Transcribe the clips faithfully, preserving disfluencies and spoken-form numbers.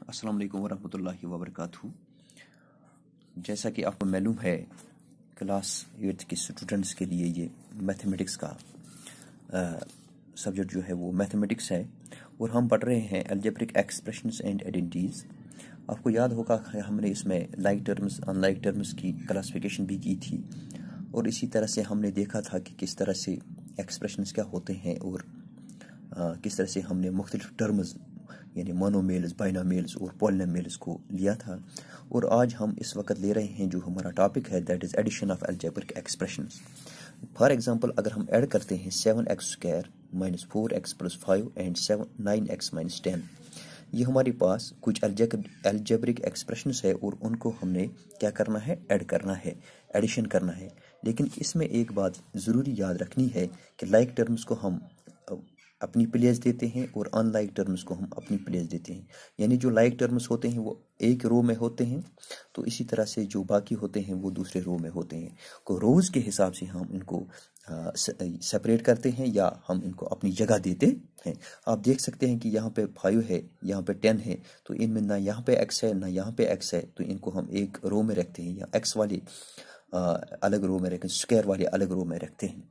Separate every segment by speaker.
Speaker 1: अस्सलाम वालेकुम वरहमतुल्लाहि वबरकातुहू। जैसा कि आपको मालूम है, क्लास एट्थ के स्टूडेंट्स के लिए ये मैथमेटिक्स का सब्जेक्ट जो है वो मैथमेटिक्स है और हम पढ़ रहे हैं अलजेब्रिक एक्सप्रेशंस एंड आइडेंटिटीज़। आपको याद होगा हमने इसमें लाइक टर्म्स अनलाइक टर्म्स की क्लासिफिकेशन भी की थी और इसी तरह से हमने देखा था कि किस तरह से एक्सप्रेशंस क्या होते हैं और आ, किस तरह से हमने मुख्तलिफ टर्म्स यानी मोनोमेल्स, बाइनोमियल्स और पॉलिनोमियल्स को लिया था। और आज हम इस वक्त ले रहे हैं जो हमारा टॉपिक है, that is addition of algebraic expressions. For example, अगर हम ऐड करते हैं seven x square minus four x plus five and seven nine x minus ten, ये हमारे पास कुछ अलजेब्रिक एक्सप्रेशंस है और उनको हमने क्या करना है, ऐड करना है, एडिशन करना है। लेकिन इसमें एक बात ज़रूरी याद रखनी है कि लाइक टर्म्स को हम अपनी प्लेस देते हैं और अनलाइक टर्म्स को हम अपनी प्लेस देते हैं। यानी जो लाइक टर्म्स होते हैं वो एक रो में होते हैं, तो इसी तरह से जो बाकी होते हैं वो दूसरे रो में होते हैं। को रोज़ के हिसाब से हम इनको सेपरेट करते हैं या हम इनको अपनी जगह देते हैं। आप देख सकते हैं कि यहाँ पे फाइव है, यहाँ पे टेन है, तो इनमें ना यहाँ पे एक्स है ना यहाँ पे एक्स है, तो इनको हम एक रो में रखते हैं या एक्स वाले आ, अलग रो में रखते हैं, स्क्वायर वाले अलग रो में रखते हैं।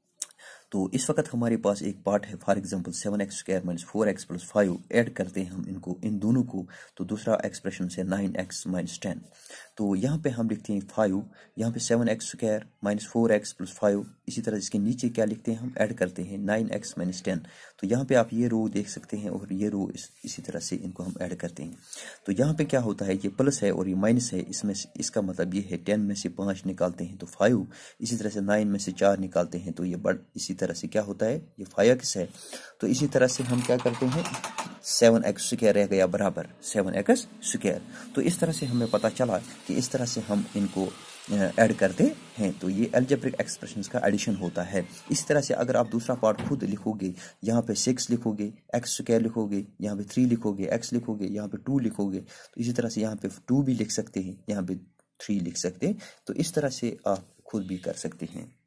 Speaker 1: तो इस वक्त हमारे पास एक पार्ट है, for example seven x square minus four x plus five add करते हैं हम इनको, इन दोनों को, तो दूसरा एक्सप्रेशन से नाइन एक्स माइनस टेन। तो यहाँ पे हम लिखते हैं फाइव, यहाँ पे seven x square minus four x plus five, इसी तरह इसके नीचे क्या लिखते हैं, हम ऐड करते हैं नाइन एक्स माइनस टेन। तो यहाँ पे आप ये रो देख सकते हैं और ये रो इस, इसी तरह से इनको हम ऐड करते हैं। तो यहाँ पे क्या होता है, ये प्लस है और ये माइनस है, इसमें इसका मतलब ये है टेन में से पाँच निकालते हैं तो फाइव, इसी तरह से नाइन में से चार निकालते हैं तो ये बढ़, इसी तरह से क्या होता है, ये फाइव एक्स है। तो इसी तरह से हम क्या करते हैं, सेवन एक्स स्क्वायर रह गया बराबर सेवन एक्स स्क्वायर। तो इस तरह से हमें पता चला कि इस तरह से हम इनको ऐड करते हैं, तो ये अलजेब्रिक एक्सप्रेशंस का एडिशन होता है। इस तरह से अगर आप दूसरा पार्ट खुद लिखोगे, यहाँ पे सिक्स लिखोगे, एक्स स्क्वायर लिखोगे, यहाँ पे थ्री लिखोगे, एक्स लिखोगे, यहाँ पे टू लिखोगे, तो इसी तरह से यहाँ पे टू भी लिख सकते हैं, यहाँ पे थ्री लिख सकते हैं। तो इस तरह से आप खुद भी कर सकते हैं।